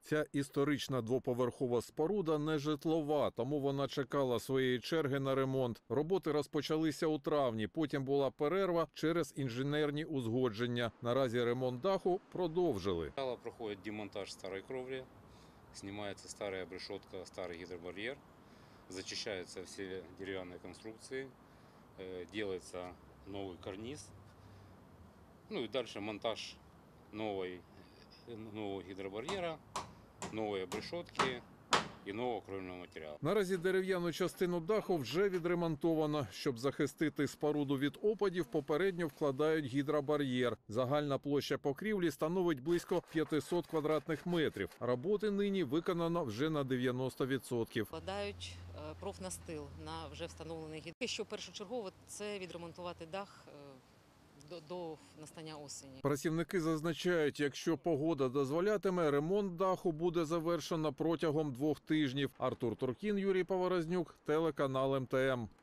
Ця історична двоповерхова споруда не житлова, тому вона чекала своєї черги на ремонт. Роботи розпочалися у травні, потім була перерва через інженерні узгодження. Наразі ремонт даху продовжили. Сначала проходит демонтаж старой кровли, снимается старая обрешетка, старый гидробарьер, зачищаются все деревянные конструкции, делается новый карниз, ну и дальше монтаж нового гидробарьера, новой обрешетки і нового кровельного матеріалу. Наразі дерев'яну частину даху вже відремонтовано. Щоб захистити споруду від опадів, попередньо вкладають гідробар'єр. Загальна площа покрівлі становить близько 500 квадратних метрів. Роботи нині виконано вже на 90%. Вкладають профнастил на вже встановлений гідробар'єр. Що першочергово – це відремонтувати дах до настання осені. Працівники зазначають, якщо погода дозволятиме, ремонт даху буде завершено протягом 2 тижнів. Артур Туркін, Юрій Поворознюк, телеканал МТМ.